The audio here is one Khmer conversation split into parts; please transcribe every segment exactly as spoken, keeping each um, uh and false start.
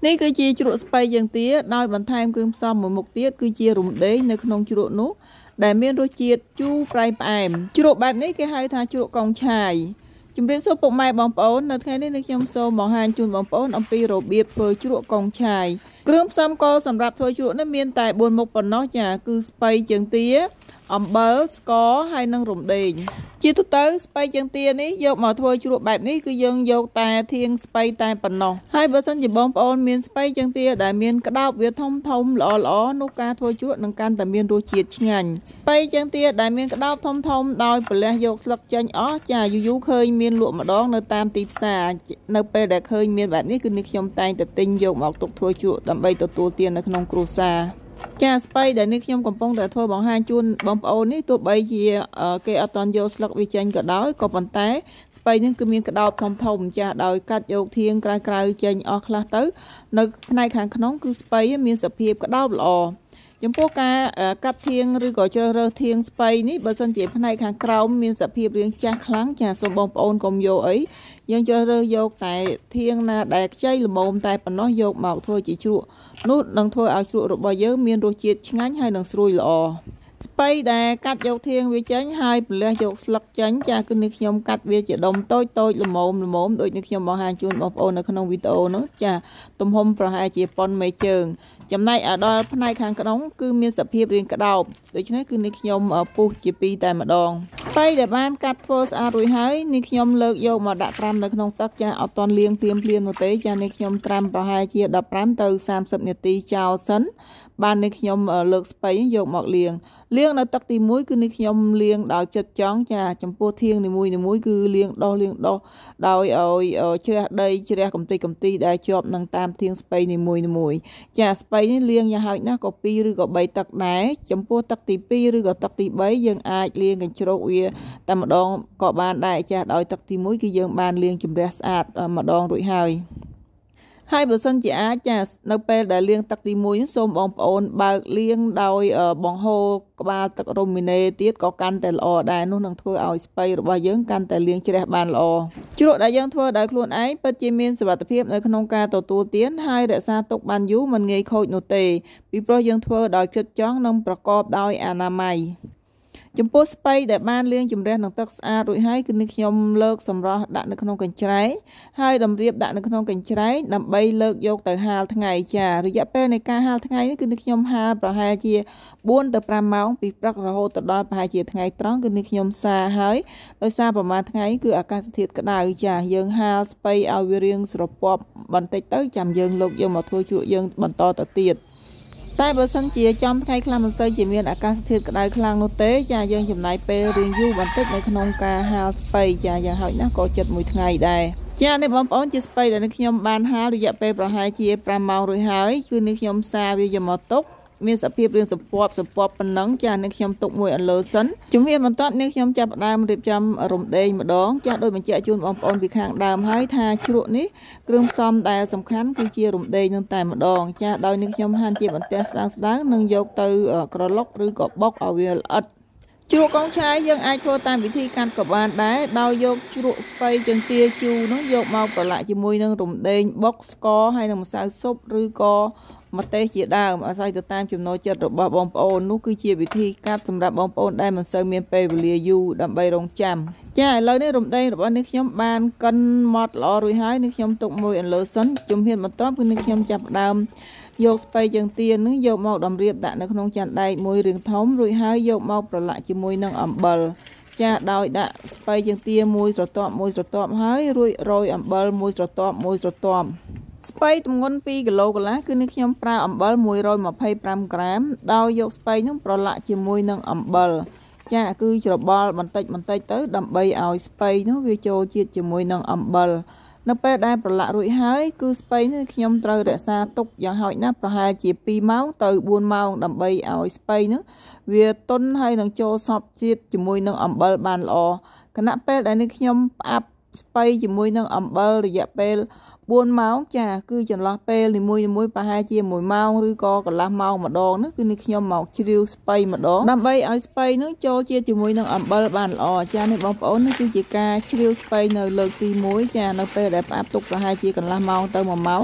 នេះគឺជាជ្រក់ស្ពៃយ៉ាងទៀតដោយបន្ថែមគ្រឿងផ្សំមួយមុខទៀតគឺជារំដេងនៅក្នុងជ្រក់នោះដែលមានរសជាតិជូរប្រៃផ្អែមជ្រក់បែបនេះគេហៅថាជ្រក់កងឆាយជំរាបសួរពុកម៉ែបងប្អូននៅថ្ងៃនេះនេះខ្ញុំសូមបង្ហាញជូនបងប្អូនអំពីរបៀបធ្វើជ្រក់កងឆាយគ្រឿងផ្សំគោលសម្រាប់ធ្វើជ្រក់នេះមានតែបួនមុខប៉ុណ្ណោះចាគឺស្ពៃជើងទាអំបិលស្ករហើយនិងរំដេងជាទូទៅស្ពៃជើងទានេះយកមកធ្វើជ្រក់បែបនេះគឺយើងយកតែធាងស្ពៃតែប៉ុណ្ណោះហើយបើសិនជាបងប្អូនមានស្ពៃជើងទាដែលមានក្តោបវាធំធំល្អល្អនោះការធ្វើជ្រក់នឹងកាន់តែមានរសជាតិឆ្ងាញ់ស្ពៃជើងទាដែលមានក្តោបធំធំដោយប្រលះយកស្លឹកចេញអស់ចាយូរយូរឃើញមានលក់ម្ដងនៅតាមទីផ្សារនៅពេលដែលឃើញមានបែបនេះគឺនេះខ្ញុំតែងតែទិញយកមកទុកធ្វើជ្រក់ដើម្បីទទួលទាននៅក្នុងគ្រួសារចាស្ពៃដែលនេះខ្ញុំកំពុងតែធ្វើបង្ហាញជូនបងប្អូននេះទោះបីជាគេអត់តន់យកស្លឹកវាចេញក៏ដោយក៏ប៉ុន្តែស្ពៃនេះគឺមានក្តោបធំធំចាដោយកាត់យកធាងក្រៅក្រៅចេញអស់ខ្លះទៅនៅផ្នែកខាងក្នុងគឺស្ពៃមានសភាពក្តោបល្អចំពោះការកាត់ធាងឬក៏ជ្រើសរើសធាងស្ពៃនេះបើសិនជាផ្នែកខាងក្រោមមានសភាពរាងចាស់ខ្លាំងចាសូមបងប្អូនកុំយកអីយើងជ្រើសរើសយកតែធាងណាដែលខ្ចីល្មមតែប៉ុណ្ណោះយកមកធ្វើជាជ្រក់នោះនឹងធ្វើឲ្យជ្រក់របស់យើងមានរសជាតិឆ្ងាញ់ហើយនឹងស្រួយល្អស្ពៃដែលកាត់យកធាងវាចេញហើយប្រលះយកស្លឹកចេញចាគឺនេះខ្ញុំកាត់វាជាដុំតូចតូចល្មមល្មមដូចនេះខ្ញុំបង្ហាញជូនបងប្អូននៅក្នុងវីដេអូនោះចាទំហំប្រហែលជាប៉ុនមេជើងចំណែកឲ្យដល់ផ្នែកខាងក្នុងគឺមានសភាពរាងក្តោបដូច្នេះគឺនេះខ្ញុំពុះជាពីរតែម្ដងស្ពៃដែលបានកាត់ធ្វើស្អាតរួចហើយនេះខ្ញុំលើកយកមកដាក់ត្រាំនៅក្នុងទឹកចាអត់ទាន់លាងភ្លាមភ្លាមនោះទេចានេះខ្ញុំត្រាំប្រហែលជាដប់ប្រាំទៅសាមសិបនាទីចោលសិនបាននេះខ្ញុំលើកស្ពៃយកមកលាងលាងនៅទឹកទីមួយគឺនេះខ្ញុំលាងដោយចិត្តចង់ចាចំពោះធាងនីមួយនីមួយគឺលាងដោះលាងដោះដោយឲ្យជ្រះដីជ្រះកំតិចកំទីដែលជាប់នឹងតាមធាងស្ពៃនីមួយនីមួយចាស្ពៃនេះលាងយ៉ាងហោចណាស់ក៏ពីរឬក៏បីទឹកដែរចំពោះទឹកទីពីរឬក៏ទឹកទីបីយើងអាចលាងកញ្ជ្រោកវាតែម្ដងក៏បានដែរចាដោយទឹកទីមួយគឺយើងបានលាងជម្រះស្អាតម្ដងរួចហើយហើយបើសិនជាអាចចានៅពេលដែលលាងទឹកទីមួយនេះសូមបងប្អូនបើកលាងដោយបង្ហូរក្បាលទឹករ៉ូមីណេទៀតក៏កាន់តែល្អដែរនោះនឹងធ្វើឲ្យស្ពៃរបស់យើងកាន់តែលាងជ្រះបានល្អជ្រក់ដែលយើងធ្វើដោយខ្លួនឯងពិតជាមានសុវត្ថិភាពនៅក្នុងការទទួលទានហើយរក្សាទុកបានយូរមិនងាយខូចនោះទេពីព្រោះយើងធ្វើដោយចិត្តចង់និងប្រកបដោយអនាម័យចំពោះស្ពៃដែលបានលាងជម្រះនឹងទឹកស្អាតរួចហើយគឺនេះខ្ញុំលើកសម្រស់ដាក់នៅក្នុងកញ្ច្រែងហើយតម្រៀបដាក់នៅក្នុងកញ្ច្រែងដើម្បីលើកយកទៅហាលថ្ងៃចារយៈពេលនៃការហាលថ្ងៃនេះគឺនេះខ្ញុំហាលប្រហែលជាបួនទៅប្រាំម៉ោងពីព្រឹករហូតដល់ប្រហែលជាថ្ងៃត្រង់គឺនេះខ្ញុំសាហើយដោយសារប្រហែលថ្ងៃគឺអាកាសធាតុក្តៅចាយើងហាលស្ពៃឲ្យវារាងស្រពាប់បន្តិចទៅចាំយើងលោកយកមកធ្វើជ្រក់យើងបន្តទៅទៀតតែបើសិនជាចំថ្ងៃខ្លះមិនសូវជាមានអាកាសធាតុក្តៅខ្លាំងនោះទេចាយើងចំណាយពេលរៀងយូរបន្តិចនៅក្នុងការហាលស្ពៃចាយ៉ាងហោចណាស់ក៏ជិតមួយថ្ងៃដែរចានេះបងប្អូនជាស្ពៃដែលខ្ញុំបានហាលរយៈពេលប្រហែលជាប្រាំម៉ោងរួចហើយគឺនេះខ្ញុំសាវាយកមកទុកមានសភាពរាងសម្ពប់សម្ពប់ប៉ុណ្ណឹងចានេះខ្ញុំទុកមួយអន្លើសិនជំហានបន្ទាប់នេះខ្ញុំចាប់ផ្ដើមរៀបចំរំដេងម្ដងចាដោយបញ្ជាក់ជូនបងប្អូនពីខាងដើមហើយថាជ្រក់នេះគ្រឿងផ្សំដែលសំខាន់គឺជារំដេងនឹងតែម្ដងចាដោយនេះខ្ញុំហាន់ជាបន្ទះស្ដើងស្ដើងនិងយកទៅក្រឡុកឬក៏បុកឲ្យវាល្អិតជ្រក់កងឆាយយើងអាចធ្វើតាមវិធីកាត់ក៏បានដែរដោយយកជ្រក់ស្ពៃជើងទាជូរនោះយកមកប្រឡាក់ជាមួយនឹងរំដេងបុកស្ករហើយនឹងម្សៅស៊ុបឬក៏ម្ទេសជាដើមអាស្រ័យទៅតាមចំណូលចិត្តរបស់បងប្អូននោះគឺជាវិធីកាត់សម្រាប់បងប្អូនដែលមិនសូវមានពេលវេលាយូរដើម្បីរង់ចាំចាឥឡូវនេះរំដេងរបស់នេះខ្ញុំបានកិនម៉ត់ល្អរួចហើយនេះខ្ញុំទុកមួយអន្លើសិនជំហានបន្ទាប់គឺនេះខ្ញុំចាប់ផ្ដើមយកស្ពៃជើងទានឹងយកមកតម្រៀបដាក់នៅក្នុងចានដែកមួយរាងធំរួចហើយយកមកប្រឡាក់ជាមួយនឹងអំបិលចាដោយដាក់ស្ពៃជើងទាមួយស្រទាប់មួយស្រទាប់ហើយរួចរោយអំបិលមួយស្រទាប់មួយស្រទាប់ស្ពៃទម្ងន់ពីរគីឡូកន្លះគឺនេះខ្ញុំប្រើអំបិលមួយរយម្ភៃប្រាំក្រាមដោយយកស្ពៃនោះប្រឡាក់ជាមួយនឹងអំបិលចាគឺច្របល់បន្តិចបន្តិចទៅដើម្បីឲ្យស្ពៃនោះវាចូលជាតិជាមួយនឹងអំបិលនៅពេលដែលប្រឡាក់រួចហើយគឺស្ពៃនេះខ្ញុំត្រូវរក្សាទុកយ៉ាងហោចណាស់ប្រហែលជាពីរម៉ោងទៅបួនម៉ោងដើម្បីឲ្យស្ពៃនោះវាទន់ហើយនឹងចូលសព្វជាតិជាមួយនឹងអំបិលបានល្អខណៈពេលដែលនេះខ្ញុំផ្អាប់ស្ពៃជាមួយនឹងអំបិលរយៈពេលបួនម៉ោងចាគឺចន្លោះពេលនីមួយៗប្រហែលជាមួយម៉ោងឬក៏កន្លះម៉ោងម្ដងនោះគឺនេះខ្ញុំមកជ្រាវស្ពៃម្ដងដើម្បីឲ្យស្ពៃនោះចូលជាតិជាមួយនឹងអំបិលបានល្អចានេះបងប្អូននេះគឺជាការជ្រាវស្ពៃនៅលើកទីមួយចានៅពេលដែលផ្អាប់ទុកប្រហែលជាកន្លះម៉ោងទៅមួយម៉ោង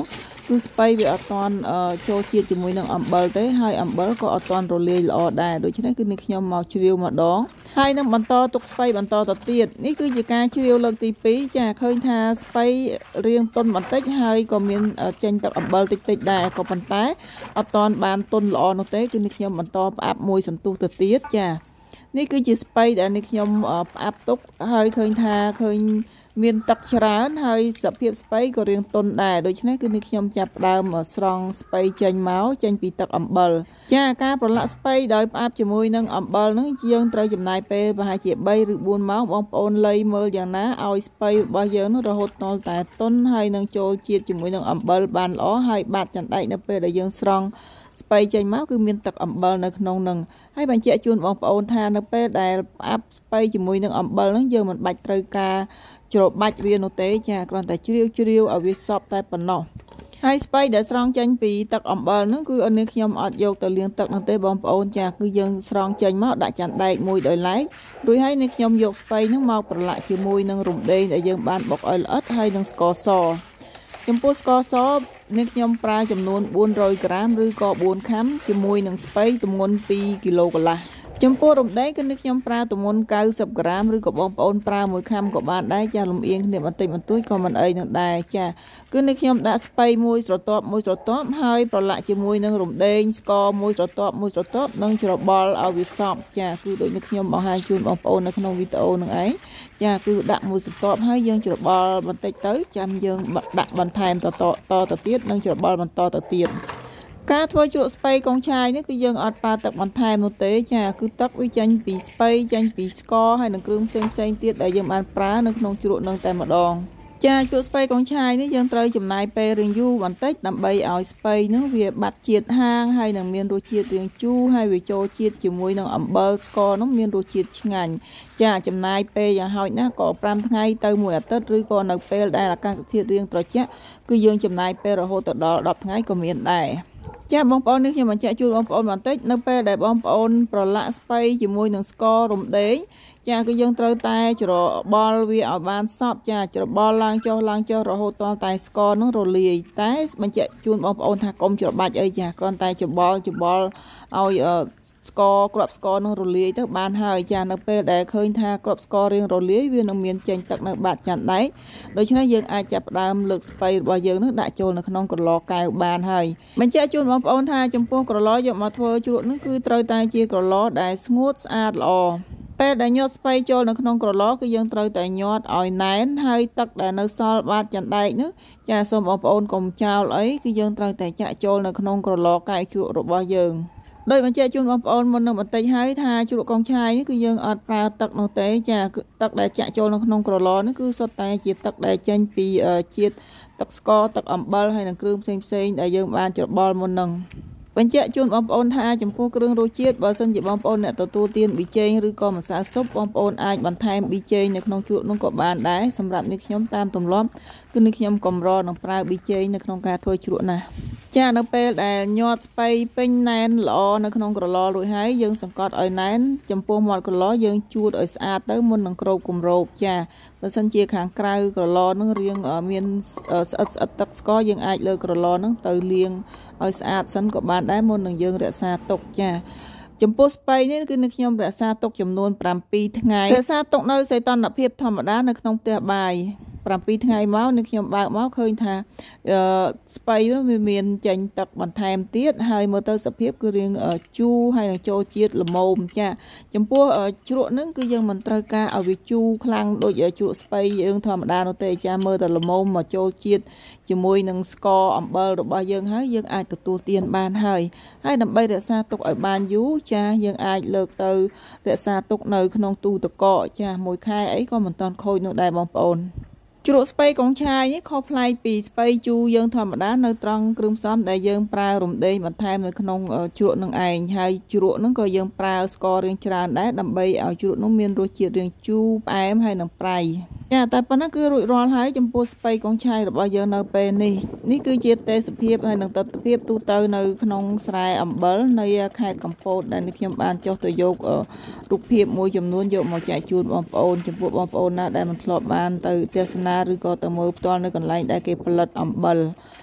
គឺស្ពៃវាអត់ទាន់ចូលជាតិជាមួយនឹងអំបិលទេហើយអំបិលក៏អត់ទាន់រលាយល្អដែរដូច្នេះគឺនេះខ្ញុំមកជ្រាវម្ដងហើយនឹងបន្តទុកស្ពៃបន្តទៅទៀតនេះគឺជាការជ្រាវលើកទីពីរចាឃើញថាស្ពៃរាងទន់បន្តិចហើយក៏មានចេញទឹកអំបិលតិចតិចដែរក៏ប៉ុន្តែអត់ទាន់បានទន់ល្អនោះទេគឺនេះខ្ញុំបន្តផ្អាប់មួយសន្ទុះទៅទៀតចានេះគឺជាស្ពៃដែលនេះខ្ញុំផ្អាប់ទុកហើយឃើញថាឃើញមានទឹកច្រើនហើយសភាពស្ពៃក៏រាងទន់ដែរដូច្នេះគឺនេះខ្ញុំចាប់ផ្ដើមស្រង់ស្ពៃចេញមកចេញពីទឹកអំបិលចាការប្រឡាក់ស្ពៃដោយផ្អាប់ជាមួយនឹងអំបិលហ្នឹងយើងត្រូវចំណាយពេលប្រហែលជាបីឬបួនម៉ោងបងប្អូនលៃមើលយ៉ាងណាឲ្យស្ពៃរបស់យើងនោះរហូតដល់តែទន់ហើយនឹងចូលជាតិជាមួយនឹងអំបិលបានល្អហើយបាត់ចន្តិចនៅពេលដែលយើងស្រង់ស្ពៃចេញមកគឺមានទឹកអំបិលនៅក្នុងនឹងហើយបញ្ជាក់ជូនបងប្អូនថានៅពេលដែលផ្អាប់ស្ពៃជាមួយនឹងអំបិលហ្នឹងយើងមិនបាច់ត្រូវការច្របាច់វានោះទេចាគ្រាន់តែជ្រាវជ្រាវឲ្យវាសព្វតែប៉ុណ្ណោះហើយស្ពៃដែលស្រង់ចេញពីទឹកអំបិលហ្នឹងគឺអននេះខ្ញុំអត់យកទៅលាងទឹកនោះទេបងប្អូនចាគឺយើងស្រង់ចេញមកដាក់ចានដែកមួយដោយឡែករួចហើយនេះខ្ញុំយកស្ពៃហ្នឹងមកប្រឡាក់ជាមួយនឹងរំដេងដែលយើងបានបុកឲ្យល្អិតហើយនឹងស្ករសចំពោះស្ករសនេះខ្ញុំប្រើចំនួនបួនរយក្រាមឬក៏បួនខាំជាមួយនឹងស្ពៃទម្ងន់ពីរគីឡូកន្លះចំពោះរំដេងគឺនេះខ្ញុំប្រើទម្ងន់កៅសិបក្រាមឬក៏បងប្អូនប្រើមួយខាំក៏បានដែរចាលំអៀងគ្នាបន្តិចបន្តួចក៏មិនអីនឹងដែរចាគឺនេះខ្ញុំដាក់ស្ពៃមួយស្រទាប់មួយស្រទាប់ហើយប្រឡាក់ជាមួយនឹងរំដេងស្ករមួយស្រទាប់មួយស្រទាប់និងច្របល់ឲ្យវាសព្វចាគឺដូចនេះខ្ញុំបង្ហាញជូនបងប្អូននៅក្នុងវីដេអូនឹងឯងចាគឺដាក់មួយស្រទាប់ហើយយើងច្របល់បន្តិចទៅចាំយើងដាក់បន្ថែមតតទៅទៀតនិងច្របល់បន្តទៅទៀតការធ្វើជ្រក់ស្ពៃកងឆាយនេះគឺយើងអត់ប្រើទឹកបន្ថែមនោះទេចាគឺទឹកវាចេញពីស្ពៃចេញពីស្ករហើយនឹងគ្រឿងផ្សេងផ្សេងទៀតដែលយើងបានប្រើនៅក្នុងជ្រក់នឹងតែម្ដងចាជ្រក់ស្ពៃកងឆាយនេះយើងត្រូវចំណាយពេលរៀងយូរបន្តិចដើម្បីឲ្យស្ពៃនោះវាបាត់ជាតិហាងហើយនឹងមានរសជាតិរៀងជូរហើយវាចូលជាតិជាមួយនឹងអំបិលស្ករនោះមានរសជាតិឆ្ងាញ់ចាចំណាយពេលយ៉ាងហោចណាស់ក៏ប្រាំថ្ងៃទៅមួយអាទិត្យឬក៏នៅពេលដែលអាកាសធាតុរៀងត្រជាក់គឺយើងចំណាយពេលរហូតដល់ដប់ថ្ងៃក៏មានដែរចាបងប្អូននេះខ្ញុំបញ្ជាក់ជូនបងប្អូនបន្តិចនៅពេលដែលបងប្អូនប្រឡាក់ស្ពៃជាមួយនឹងស្កររំដេងចាគឺយើងត្រូវតែច្របល់វាឲ្យបានសព្វចាច្របល់ឡើងចុះឡើងចុះរហូតដល់តែស្ករនឹងរលាយតែបញ្ជាក់ជូនបងប្អូនថាកុំច្របាច់អីចាគ្រាន់តែច្របល់ច្របល់ឲ្យស្ករគ្រាប់ស្ករនឹងរលាយទៅបានហើយចានៅពេលដែលឃើញថាគ្រាប់ស្កររៀងរលាយវានឹងមានចេញទឹកនៅបាតចានដែកដូច្នេះយើងអាចចាប់ផ្ដើមលើកស្ពៃរបស់យើងនឹងដាក់ចូលនៅក្នុងក្រឡកែវបានហើយបញ្ជាក់ជូនបងប្អូនថាចំពោះក្រឡយកមកធ្វើជ្រក់នឹងគឺត្រូវតែជាក្រឡដែលស្ងួតស្អាតល្អពេលដែលញាត់ស្ពៃចូលនៅក្នុងក្រឡគឺយើងត្រូវតែញាត់ឲ្យណែនហើយទឹកដែលនៅសល់បាតចានដែកនោះចាសូមបងប្អូនកុំចោលអីគឺយើងត្រូវតែចាក់ចូលនៅក្នុងក្រឡកែវជ្រក់របស់យើងដោយបញ្ជាក់ជូនបងប្អូនមុននឹងបន្តិចហើយថាជ្រក់កងឆាយនេះគឺយើងអត់ប្រើទឹកនោះទេចាទឹកដែលចាក់ចូលនៅក្នុងក្រឡនេះគឺសុទ្ធតែជាទឹកដែលចេញពីជាតិទឹកស្ករទឹកអំបិលហើយនិងគ្រឿងផ្សេងផ្សេងដែលយើងបានច្របល់មុននឹងបញ្ជាក់ជូនបងប្អូនថាចំពោះគ្រឿងរសជាតិបើសិនជាបងប្អូនអ្នកទទួលទានប៊ីចេងឬក៏ម្សៅស៊ុបបងប្អូនអាចបន្ថែមប៊ីចេងនៅក្នុងជ្រក់នោះក៏បានដែរសម្រាប់នេះខ្ញុំតាមទម្លាប់គឺនេះខ្ញុំកម្រនឹងប្រើប៊ីចេងនៅក្នុងការធ្វើជ្រក់ណាចានៅពេលដែលញាត់ស្ពៃពេញណែនល្អនៅក្នុងក្រឡរួចហើយយើងសង្កត់ឲ្យណែនចំពោះមាត់ក្រឡយើងជូតឲ្យស្អាតទៅមុននឹងគ្របគម្របចាបើសិនជាខាងក្រៅក្រឡនឹងរៀងមានស្អិតស្អិតទឹកស្ករយើងអាចលើក្រឡនឹងទៅលាងឲ្យស្អាតសិនក៏បានដែរមុននឹងយើងរក្សាទុកចាចំពោះស្ពៃនេះគឺនឹងខ្ញុំរក្សាទុកចំនួនប្រាំពីរថ្ងៃរក្សាទុកនៅសីតុណ្ហភាពធម្មតានៅក្នុងផ្ទះបាយប្រាំពីរថ្ងៃមកនឹងខ្ញុំបើកមកឃើញថាអឺស្ពៃនោះវាមានចេញទឹកបន្ថែមទៀតហើយមើលទៅសភាពគឺរៀងជូរហើយនឹងចូលជាតិល្មមចាចំពោះជ្រក់ហ្នឹងគឺយើងមិនត្រូវការឲ្យវាជូរខ្លាំងដូចជ្រក់ស្ពៃយើងធម្មតានោះទេចាមើលតែល្មមមកចូលជាតិជាមួយនឹងស្ករអំបិលរបស់យើងហើយយើងអាចទទួលទានបានហើយហើយដើម្បីរក្សាទុកឲ្យបានយូរចាយើងអាចលើកទៅរក្សាទុកនៅក្នុងទូទឹកកកចាមួយខែអីក៏មិនតាន់ខូចនោះដែរបងប្អូនជ្រក់ស្ពៃកងឆាយនេះខុសប្លែកពីស្ពៃជូរយើងធម្មតានៅត្រង់គ្រឿងផ្សំដែលយើងប្រើរំដេងបន្ថែមនៅក្នុងជ្រក់នឹងឯងហើយជ្រក់នឹងក៏យើងប្រើស្កររៀងច្រើនដែរដើម្បីឲ្យជ្រក់នោះមានរសជាតិរៀងជូរផ្អែមហើយនឹងប្រៃចាតែប៉ុណ្ណឹងគឺរួចរាល់ហើយចំពោះស្ពៃកងឆាយរបស់យើងនៅពេលនេះនេះគឺជាទេសភាពហើយនឹងទស្សនវិជ្ជាទូទៅនៅក្នុងស្រែអំបិលនៅខេត្តកំពតដែលនេះខ្ញុំបានចុះទៅយករូបភាពមួយចំនួនយកមកចែកជូនបងប្អូនចំពោះបងប្អូនណាដែលមិនធ្លាប់បានទៅទស្សនាឬក៏ទៅមើលផ្ទាល់នៅកន្លែងដែលគេផលិតអំបិល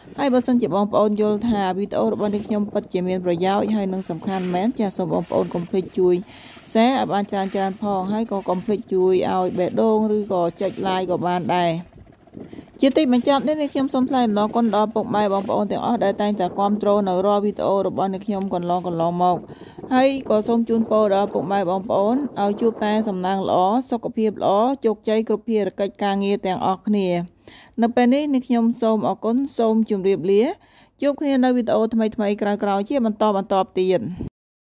ហើយបើសិនជាបងប្អូនយល់ថាវីដេអូរបស់នេះខ្ញុំពិតជាមានប្រយោជន៍ហើយនឹងសំខាន់មែនចាសសូមបងប្អូនកុំភ្លេចជួយ share ឲ្យបានច្រើនច្រើនផងហើយក៏កុំភ្លេចជួយឲ្យបេះដូងឬក៏ចុច like ក៏បានដែរជាទីបញ្ចប់នេះខ្ញុំសូមថ្លែងអំណរគុណដល់ពុកម៉ែបងប្អូនទាំងអស់ដែលតែងតែគាំទ្រនៅរាល់វីដេអូរបស់អ្នកខ្ញុំកន្លងកន្លងមកហើយក៏សូមជូនពរដល់ពុកម៉ែបងប្អូនឲ្យជួបតែសំណាងល្អសុខភាពល្អជោគជ័យគ្រប់ភារកិច្ចការងារទាំងអស់គ្នានៅពេលនេះអ្នកខ្ញុំសូមអរគុណសូមជម្រាបលាជួបគ្នានៅវីដេអូថ្មីៗក្រោយៗជាបន្តបន្តទៀត